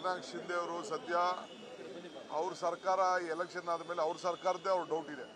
ಏಕನಾಥ್ ಶಿಂದೆ ಅವರು ಸದ್ಯ ಅವ್ರ ಸರ್ಕಾರ ಎಲೆಕ್ಷನ್ ಆದಮೇಲೆ ಅವ್ರ ಸರ್ಕಾರದ್ದೇ ಅವ್ರ ಡೌಟ್ ಇದೆ.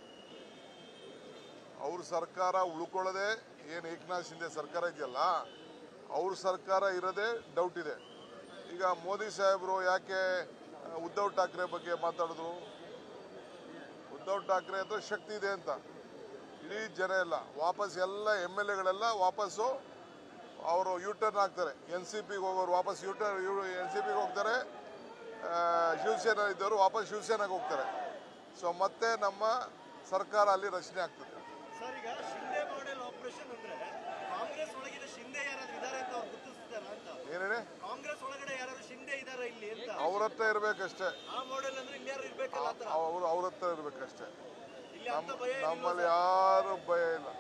ಅವ್ರ ಸರ್ಕಾರ ಉಳ್ಕೊಳ್ಳೋದೇ ಏನು ಏಕನಾಥ್ ಶಿಂದೆ ಸರ್ಕಾರ ಇದೆಯಲ್ಲ, ಅವ್ರ ಸರ್ಕಾರ ಇರೋದೇ ಡೌಟ್ ಇದೆ. ಈಗ ಮೋದಿ ಸಾಹೇಬರು ಯಾಕೆ ಉದ್ಧವ್ ಠಾಕ್ರೆ ಬಗ್ಗೆ ಮಾತಾಡಿದ್ರು? ಉದ್ಧವ್ ಠಾಕ್ರೆ ಅಂತ ಶಕ್ತಿ ಇದೆ ಅಂತ ಇಡೀ ಜನ ಎಲ್ಲ ವಾಪಸ್ ಎಲ್ಲ MLAಗಳೆಲ್ಲ ವಾಪಸ್ಸು ಅವರು ಯೂಟರ್ನ್ ಆಗ್ತಾರೆ. NCPಗೆ ಹೋಗೋರು ವಾಪಸ್ NCPಗೆ ಹೋಗ್ತಾರೆ. ಶಿವಸೇನಾ ಇದ್ದವರು ವಾಪಸ್ ಶಿವಸೇನಾಗೆ ಹೋಗ್ತಾರೆ. ಸೊ ಮತ್ತೆ ನಮ್ಮ ಸರ್ಕಾರ ಅಲ್ಲಿ ರಚನೆ ಆಗ್ತದೆ. ಸರ್, ಈಗ ಶಿಂದೆ ಮಾಡೆಲ್ ಆಪರೇಷನ್ ಅಂದ್ರೆ ಕಾಂಗ್ರೆಸ್ ಒಳಗಿನ ಶಿಂದೆ ಯಾರಾದ್ರೂ ಇದ್ದಾರೆ ಅಂತ ಅವ್ರು ಗುರುತಿಸ್ತಾರ ಅಂತ? ಏನೇನೆ ಕಾಂಗ್ರೆಸ್ ಒಳಗಡೆ ಯಾರಾದ್ರೂ ಶಿಂದೆ ಇದ್ದಾರೆ ಇಲ್ಲಿ ಅಂತ? ಅವ್ರ ಹತ್ರ ಇರ್ಬೇಕಷ್ಟೇ. ಆ ಮಾಡೆಲ್ ಅಂದ್ರೆ ಇನ್ಯಾರು ಇರ್ಬೇಕಲ್ಲ? ಅವ್ರ ಹತ್ರ ಇರ್ಬೇಕಷ್ಟೇ. ಇಲ್ಲಿ ಅಂತ ಭಯ ನಮ್ಮಲ್ಲಿ ಯಾರು ಭಯ ಇಲ್ಲ.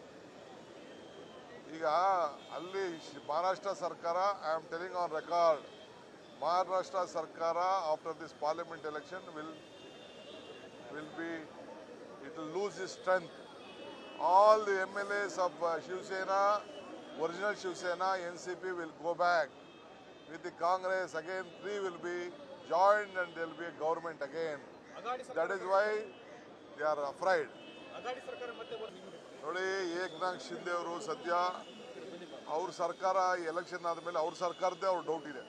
ಈಗ ಅಲ್ಲಿ ಮಹಾರಾಷ್ಟ್ರ ಸರ್ಕಾರ, I am telling on record, Maharashtra ಸರ್ಕಾರ after this parliament election will lose its strength. All the MLAs of Shiv Sena, original Shiv Sena, NCP will go back with the Congress again. 3 will be joined and there will be a government again. That is why they are afraid. ನೋಡಿ, ಏಕನಾಥ್ ಶಿಂದೆ ಅವರು ಸದ್ಯ ಅವ್ರ ಸರ್ಕಾರ election ಆದಮೇಲೆ ಅವ್ರ ಸರ್ಕಾರದ್ದೇ ಅವ್ರ doubt ಇದೆ.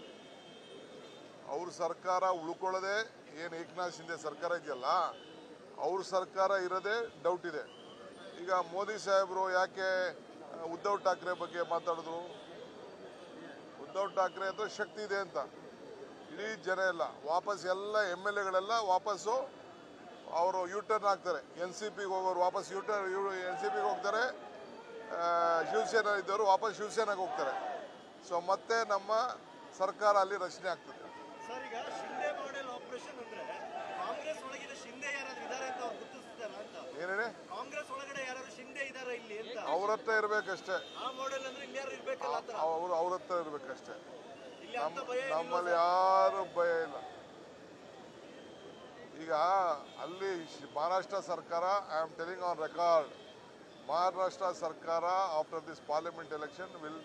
ಅವ್ರ ಸರ್ಕಾರ ಉಳ್ಕೊಳ್ಳೋದೇ ಏನು ಏಕನಾಥ್ ಶಿಂದೆ ಸರ್ಕಾರ ಇದೆಯಲ್ಲ, ಅವ್ರ ಸರ್ಕಾರ ಇರೋದೇ ಡೌಟ್ ಇದೆ. ಈಗ ಮೋದಿ ಸಾಹೇಬರು ಯಾಕೆ ಉದ್ಧವ್ ಠಾಕ್ರೆ ಬಗ್ಗೆ ಮಾತಾಡಿದ್ರು? ಉದ್ಧವ್ ಠಾಕ್ರೆ ಅಂತ ಶಕ್ತಿ ಇದೆ ಅಂತ ಇಡೀ ಜನ ಎಲ್ಲ ವಾಪಸ್ ಎಲ್ಲ MLAಗಳೆಲ್ಲ ವಾಪಸ್ಸು ಅವರು ಯೂಟರ್ನ್ ಆಗ್ತಾರೆ. NCPಗೆ ಹೋಗೋರು ವಾಪಸ್ NCPಗೆ ಹೋಗ್ತಾರೆ. ಶಿವಸೇನಾ ಇದ್ದವರು ವಾಪಸ್ ಶಿವಸೇನಾಗೆ ಹೋಗ್ತಾರೆ. ಸೊ ಮತ್ತೆ ನಮ್ಮ ಸರ್ಕಾರ ಅಲ್ಲಿ ರಚನೆ ಆಗ್ತದೆ. ಸರ್, ಈಗ ಶಿಂದೆ ಮಾಡೆಲ್ ಆಪರೇಷನ್ ಅಂದ್ರೆ ಕಾಂಗ್ರೆಸ್ ಒಳಗಿನ ಶಿಂದೆ ಯಾರಾದ್ರೂ ಇದ್ದಾರೆ ಅಂತ ಅವ್ರು ಗುರುತಿಸ್ತಾರ ಅಂತ? ಏನೇನೆ ಕಾಂಗ್ರೆಸ್ ಒಳಗಡೆ ಯಾರಾದ್ರೂ ಶಿಂದೆ ಇದ್ದಾರೆ ಇಲ್ಲಿ ಅಂತ? ಅವ್ರ ಹತ್ರ ಇರ್ಬೇಕಷ್ಟೇ. ಆ ಮಾಡೆಲ್ ಅಂದ್ರೆ ಇನ್ಯಾರು ಇರ್ಬೇಕಲ್ಲ? ಅವ್ರ ಹತ್ರ ಇರ್ಬೇಕಷ್ಟೇ. ಇಲ್ಲಿ ಅಂತ ಭಯ ನಮ್ಮಲ್ಲಿ ಯಾರು ಭಯ ಇಲ್ಲ. ಈಗ ಅಲ್ಲಿ ಮಹಾರಾಷ್ಟ್ರ ಸರ್ಕಾರ, I am telling on record, Maharashtra ಸರ್ಕಾರ after this parliament election will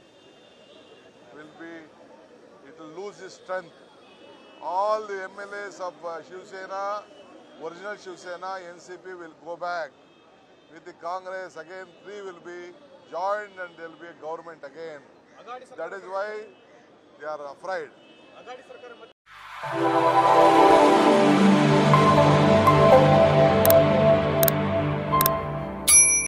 lose its strength. All the MLAs of Shiv Sena, original Shiv Sena, NCP will go back with the Congress again. 3 will be joined and there will be a government again. That is why they are afraid.